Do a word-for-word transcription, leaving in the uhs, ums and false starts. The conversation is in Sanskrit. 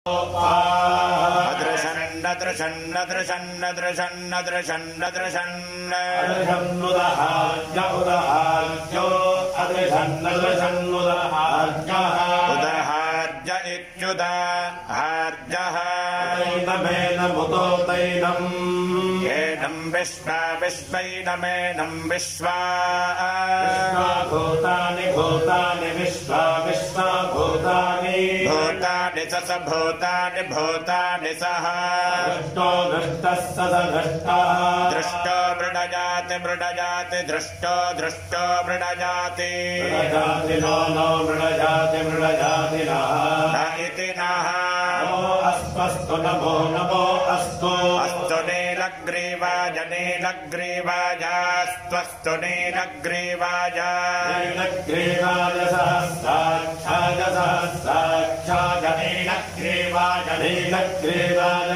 अदृशन्न दृशन्न दृशन्न दृशन्न दृशन्न दृशन्न अदृशन्नुदहार्य उदहार्यो अदृशन्न दृशन्नुदहार्यः उदहार्य इत्युदाहार्यः तैनमेनमुतो तैनम् एनं विश्वा विश्वैनमेनं विश्वा भूतानि भूतानि विश्वा विश्वा भूतानि भूतानि स स भूतानि भूतानि सः दृष्टो दृष्टः स स दृष्टः दृष्टो मृडजाति मृडजाति दृष्टो दृष्टो मृडजाति मृडजाति नो नो मृडजाति मृडजाति नः न इति नः नमो अस्मस्तु नमो नमो अस्तु अस्तु नीलग्रीवाय नीलग्रीवायास्त्वस्तु नीलग्रीवाय नीलग्रीवाय सहस्राक्षाय सहस्राक्षाय नीलग्रीवाय नीलग्रीवाय